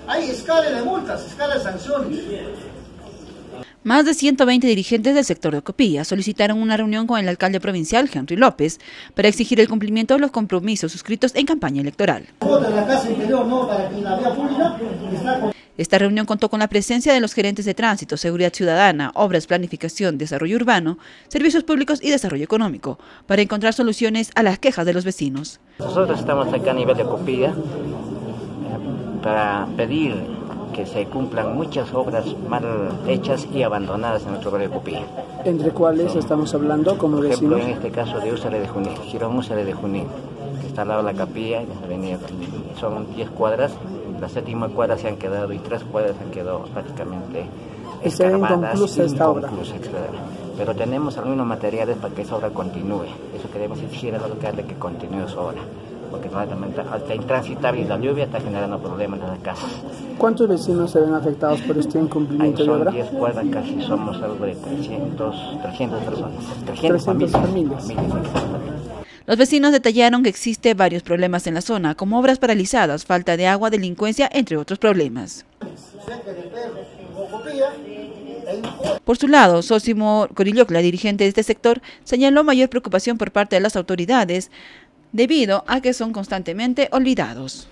Hay escala de multas, escala de sanciones. Más de 120 dirigentes del sector de Ocopía solicitaron una reunión con el alcalde provincial, Henry López, para exigir el cumplimiento de los compromisos suscritos en campaña electoral. Esta reunión contó con la presencia de los gerentes de tránsito, seguridad ciudadana, obras, planificación, desarrollo urbano, servicios públicos y desarrollo económico, para encontrar soluciones a las quejas de los vecinos. Nosotros estamos acá a nivel de Ocopía para pedir que se cumplan muchas obras mal hechas y abandonadas en nuestro barrio de Ocopía. ¿Entre cuáles estamos hablando como vecinos? Por ejemplo, en este caso de Úsale de Junín, Girón Úsale de Junín, que está al lado de la capilla, son 10 cuadras, la 7ª cuadra se han quedado y 3 cuadras han quedado prácticamente escarbadas, inconclusa esta obra. Pero tenemos algunos materiales para que esa obra continúe. Eso queremos exigir al alcalde que continúe su obra, porque realmente está intransitable y la lluvia está generando problemas en las casas. ¿Cuántos vecinos se ven afectados por este incumplimiento de obra? Son 10 cuadras, casi somos algo de 300 personas, 300 familias. Los vecinos detallaron que existe varios problemas en la zona, como obras paralizadas, falta de agua, delincuencia, entre otros problemas. Por su lado, Sósimo Corillocla, dirigente de este sector, señaló mayor preocupación por parte de las autoridades debido a que son constantemente olvidados.